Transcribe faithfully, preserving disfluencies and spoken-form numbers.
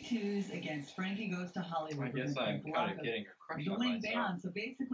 Twos against Frankie Goes to I Hollywood. guess I'm kind of getting a crush on myself. So basically.